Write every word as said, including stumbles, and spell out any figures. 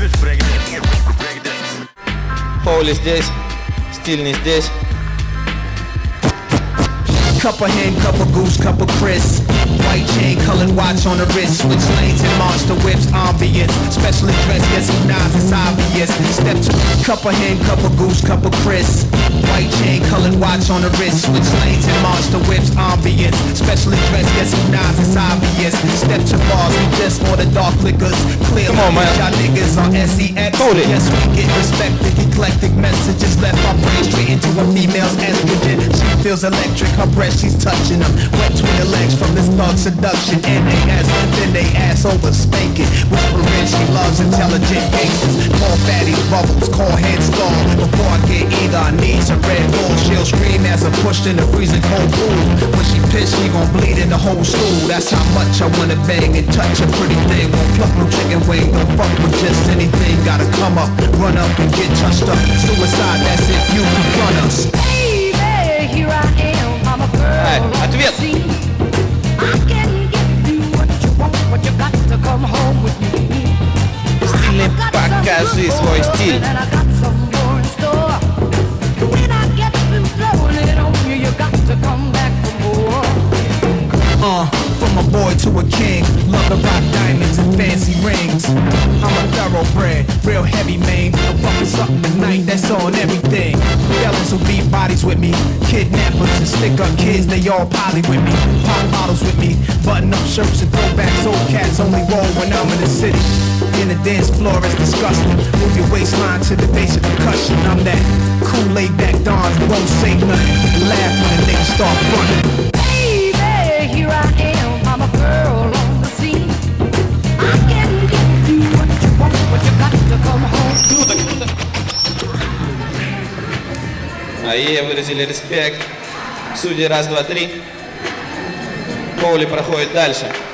Хоули здесь, стильный здесь. Cup of hen, cup of goose, cup of Chris. White chain, colored watch on the wrist. Switch lanes and monster whips, ambience. Specially dressed, yes he nods, it's obvious. Step two, cup of hen, cup of goose, cup of Chris. White chain, colored watch on the wrist. Switch lanes and monster whips, ambience. Specially dressed, yes he nods, it's obvious. Step two bars, we just order dark liquors. Clear Come on, man. y'all niggas on S E X. Hold it. Yes, we get respected, eclectic messages left my brain straight into a female's estrogen. She feels electric, her breast, she's touching them. Wet between the legs from this thug seduction. N A S, then they ass over spanking. Whispering she loves intelligent gangsters. Call fatties bubbles, call heads skull. Before I get either, I need some Red Bull. She'll scream as I'm pushed in the freezing cold pool. When she pissed, she gon' bleed in the whole stool. That's how much I wanna bang and touch a pretty thing. Won't pluck no chicken wing, don't fuck with just anything. Gotta come up, run up and get touched up. Suicide, that's if you confront us. Baby, here I am, I'm a girl. Ай, ответ. I can give you what you want, but you got to come home with me. Стильный, покажи свой стиль. And I got some more in store. When I get through blowing it on you, you got to come back for more. Uh, from a boy to a king, love to rock diamonds and fancy rings. I'm a thoroughbred, real heavy man. I'm fucking something tonight, that's on everything. Fellas who beat bodies with me, kidnappers and stick up kids, they all poly with me. Pop bottles with me, button up shirts and throwbacks. Old cats only roll when I'm in the city. In the dance floor is disgusting. Move your waistline to the basic percussion. I'm that cool laid back Don who won't say nothing. Laugh when the niggas start running. Here I am, I'm a girl on the scene. I can give you what you want, but you got to come home. Круто, круто. А ей выразили респект. Судьи раз, два, три. Хоули проходит дальше.